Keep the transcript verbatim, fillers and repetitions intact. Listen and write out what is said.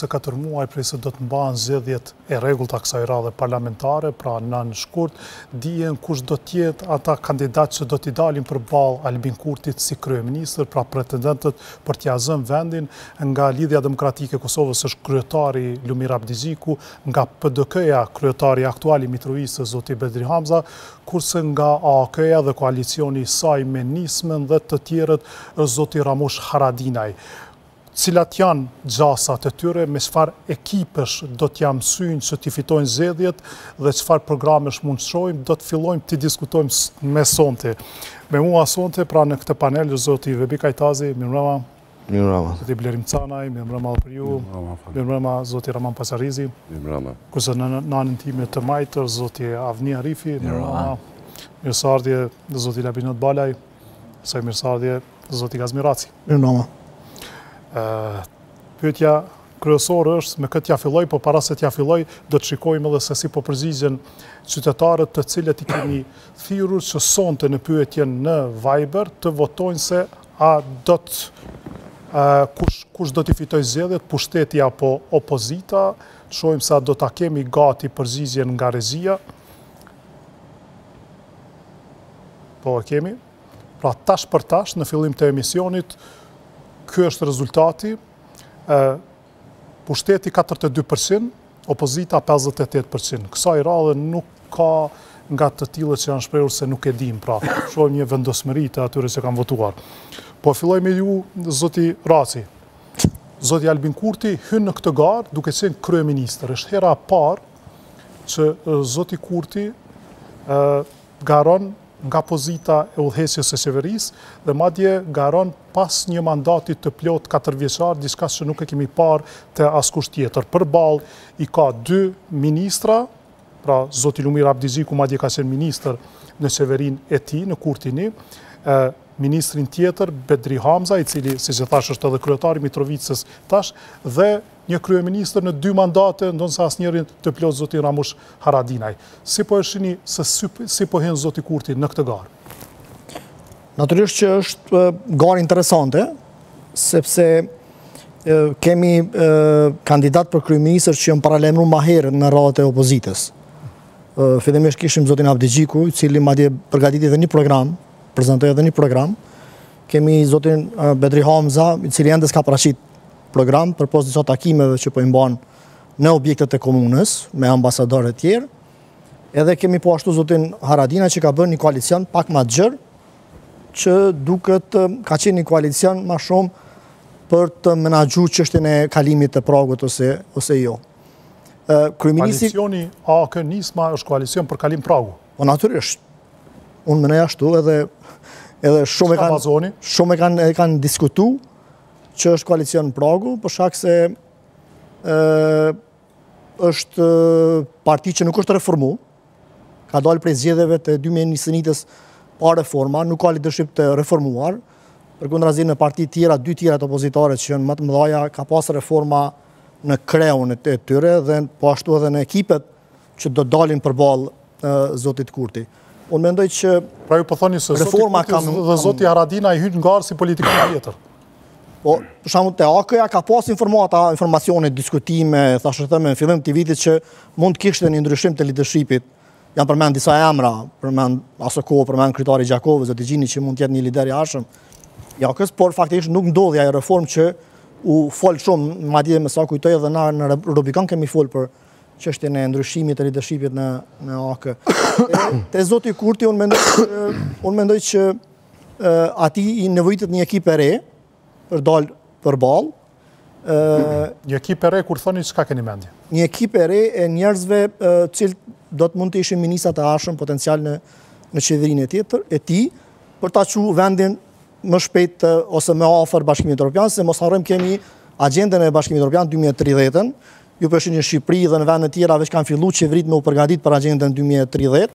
katër muaj prej se do të mbahen zgjedhjet e rregullta kësaj radhe parlamentare, pra nën shkurt, dijen kush do të jetë ata kandidatë që do t'i dalin përballë Albin Kurtit si kryeministër, pra pretendentët për t'ia zënë vendin. Nga Lidhja Demokratike e Kosovës është kryetari Lumir Abdiziku, nga P D K-ja kryetari aktuali i Mitrovicës zoti Bedri Hamza, kurse nga A K-ja dhe koalicioni i saj me Nismën dhe të tjerët është zoti Ramush Haradinaj. Cilat janë gjasat e tyre, me çfarë ekipesh do t'ja mësojnë që t'i fitojnë zgjedhjet dhe çfarë programesh mund të shohim, do të fillojmë të diskutojmë me sonte. Me mua sonte, pra në këtë panel, zoti Vebi Kajtazi, mirëmbrëma. Mirëmbrëma. Zoti Blerim Canaj, mirëmbrëma për ju. Mirëmbrëma zoti Raman Pasarizi. Mirëmbrëma. Kurse në nanën time të majtër, zoti Avni Arifi, mirëmbrëma. Mirësardhje zoti Labinot Balaj, sa mirësardhje zoti Gazmiraci. Mirëmbrëma. Pyetja kryesore është, me këtë t'ja filloj, po para se t'ja filloj, do të shikojmë edhe se si po përgjigjen qytetarët të cilët i kemi thirrur që sonte në pyetjen në Viber të votojnë se a do të kush, kush do t'i fitoj zgjedhjet, pushteti apo opozita. Shohim se a do ta kemi gati përgjigjen nga regjia. Po e kemi. Pra tash për tash, në fillim të emisionit, ky është rezultati. Pushteti katërdhjetë e dy përqind, opozita pesëdhjetë e tetë përqind. Kësaj radhe nuk ka nga të tillët që janë shprehur se nuk e dim, pra shohim një vendosmëri të atyre që kanë votuar. Po filloj me ju, zoti Raci. Zoti Albin Kurti hyn në këtë garë duke qenë kryeministër. Është hera e parë që zoti Kurti garon nga pozita e udhëheqjes së qeverisë dhe madje garon pas një mandati të plot katërvjeçar, diçka që nuk e kemi parë te askush tjetër. Përballë i ka dy ministra, pra zoti Lumir Abdiziku madje ka qenë ministër në qeverinë e tij, në Kurtini, ministrin tjetër Bedri Hamza, i cili, siç e thash, është edhe kryetari i Mitrovicës tash, dhe një kryeministër në dy mandate, ndonse asnjërin të plot zoti Ramush Haradinaj. Si po e shihni se si, si po hyn zoti Kurti në këtë garë? Natyrisht që është garë interesante, sepse e, kemi e, kandidat për kryeministër që janë paralajmëruar më herët në radhët e opozitës. Fillimisht kishim zotin Abdiziku, i cili madje përgatiti edhe një program, prezantoi edhe një program. Kemi zotin Bedri Hamza, i cili ende s'ka paraqit program për pas disa takimeve që po i mban në objektet e komunës me ambasadorë të tjerë. Edhe kemi po ashtu zotin Haradina që ka bërë një koalicion pak më të gjerë, që duket ka qenë një koalicion më shumë për të menaxhuar çështjen e kalimit të pragut ose ose jo. Kryeministri Koalicioni A K Nisma është koalicion për kalim pragu. Po natyrisht. Unë mendoj ashtu edhe edhe shumë e kanë shumë e kanë e kanë diskutuar që është koalicion pragu, për shkak se ë është parti që nuk është reformu, ka dalë prej zgjedhjeve të dy mijë e njëzet pa reforma, nuk ka leadership të reformuar. Përkundrazi në parti tjera, dy tjera të opozitare që janë më të mëdha, ka pas reforma në kreun e tyre dhe po ashtu edhe në ekipet që do dalin përballë zotit Kurti. Unë mendoj që pra ju po thoni se reforma ka dhe zoti Haradina i hyn në garë si politikën tjetër. Po, për shembull te A K-ja ka pas informata, informacione, diskutime, thashë thëmë në fillim të vitit që mund të kishte një ndryshim të leadershipit. Janë përmend disa emra, përmend Asoko, përmend kryetari Gjakovë, zoti Gjini që mund të jetë një lider i arshëm i A K-s, por faktikisht nuk ndodhi ajo reformë që u fol shumë, madje me sa kujtoj edhe na në Rubikon kemi fol për çështjen e ndryshimit të leadershipit në në A K. Te zoti Kurti unë mendoj unë mendoj që ati i nevojitet një ekip e re për dalë përballë. Një ekip e re, kur thoni çka keni mendje? Një ekip e re e njerëzve të cilët do të mund të ishin ministra të arshëm potencial në në qeverinë e tjetër e tij për ta çuar vendin më shpejt ose më afër Bashkimit Evropian, se mos harrojmë kemi agjendën e Bashkimit Evropian dy mijë e tridhjetën. Ju përshini në Shqipëri dhe në vende të tjera veç kanë filluar qeveritë me u përgatitur për agjendën dy mijë e tridhjetë.